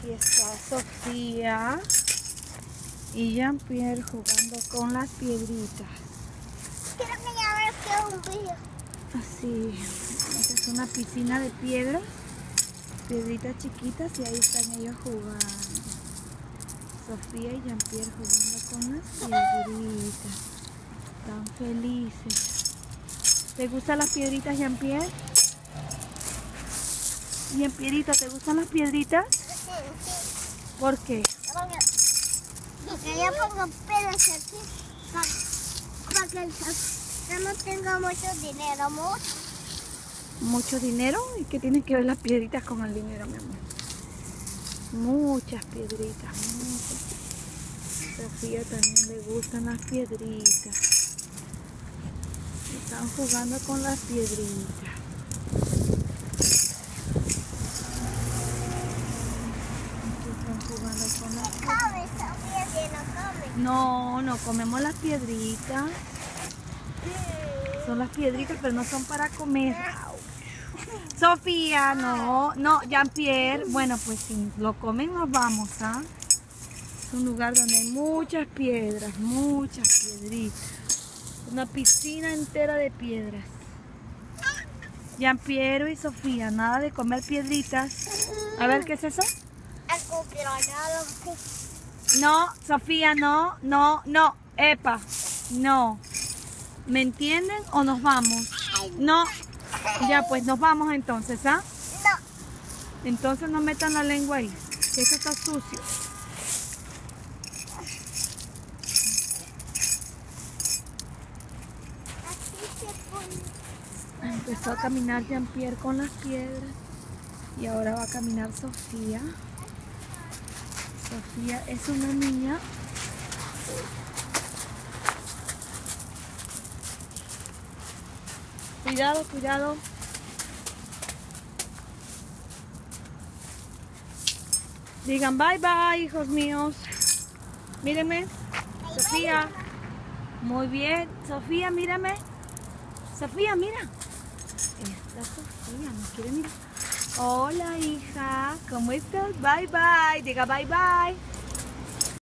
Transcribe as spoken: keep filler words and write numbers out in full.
Aquí está Sofía y Jean-Pierre jugando con las piedritas. Quiero que ya vea un video. Así, esta es una piscina de piedras, piedritas chiquitas y ahí están ellos jugando. Sofía y Jean-Pierre jugando con las piedritas. Están felices. ¿Te gustan las piedritas, Jean-Pierre? Jean-Pierrito, ¿te gustan las piedritas? Sí, sí. ¿Por qué? Porque yo pongo pelos aquí para, para que el ya no tenga mucho dinero, mucho. ¿Mucho dinero? ¿Y qué tienen que ver las piedritas con el dinero, mi amor? Muchas piedritas, muchas. Sofía también le gustan las piedritas. Están jugando con las piedritas. Están jugando con las piedritas. Come, Sofía, que no come. No, no comemos las piedritas. Son las piedritas, pero no son para comer. Sofía, no, no, Jean-Pierre. Bueno, pues si lo comen nos vamos, ¿ah? Es un lugar donde hay muchas piedras, muchas piedritas. Una piscina entera de piedras. Jean-Pierre y Sofía, nada de comer piedritas. A ver, ¿qué es eso? No, Sofía, no, no, no. Epa, no. ¿Me entienden o nos vamos? No. Ya, pues nos vamos entonces, ¿ah? No. Entonces no metan la lengua ahí, que esto está sucio. Así se pone. Empezó a caminar Jean-Pierre con las piedras y ahora va a caminar Sofía. Sofía es una niña. Cuidado, cuidado. Digan bye bye, hijos míos. Mírenme. Sofía. Muy bien. Sofía, mírame. Sofía, mira. Esta Sofía nos quiere mirar. Hola, hija. ¿Cómo estás? Bye bye. Diga bye bye.